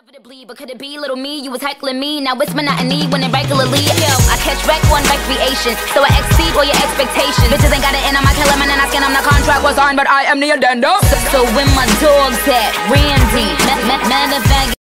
Inevitably, but could it be little me? You was heckling me, now it's monotony when it regularly. Yo, I catch wreck on recreation, so I exceed all your expectations. Bitches ain't got it in on my killer, man, and I scan on the contract was signed, but I am the addendum. So when my dog's at Randy,